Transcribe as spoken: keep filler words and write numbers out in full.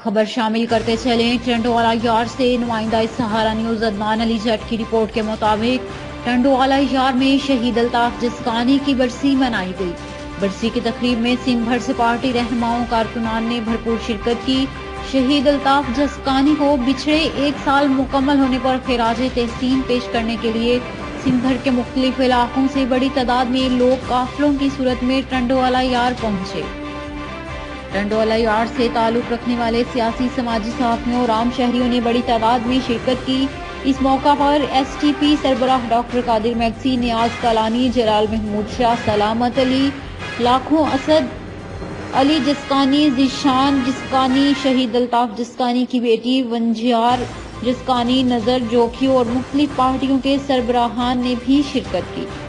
खबर शामिल करते चले टंडोवाला यार्ड से नुमाइंदा सहारा न्यूज अदनान अली जट की रिपोर्ट के मुताबिक टंडोवाला यार्ड में शहीद अल्ताफ जसकानी की बरसी मनाई गई। बरसी की तकरीब में सिंध भर से पार्टी रहनुमाओं कारकुनान ने भरपूर शिरकत की। शहीद अल्ताफ जसकानी को पिछड़े एक साल मुकम्मल होने पर खिराज तहसीन पेश करने के लिए सिंध भर के मुख्तलिफ इलाकों से बड़ी तादाद में लोग काफिलों की सूरत में टंडोवाला यार्ड पहुंचे। टंडोवाला यार्ड से ताल्लुक रखने वाले सियासी समाजी सहाफियों और आम शहरियों ने बड़ी तादाद में शिरकत की। इस मौका पर एस टी पी सरबराह डॉक्टर कादिर मैक्सी, नियाज कालानी, जलाल महमूद शाह, सलामत अली, लाखों असद अली जसकानी, जिशान जसकानी, शहीद अल्ताफ जसकानी की बेटी वंजियार जसकानी, नजर जोखी और मुख्तलिफ पार्टियों के सरबराहान ने भी शिरकत की।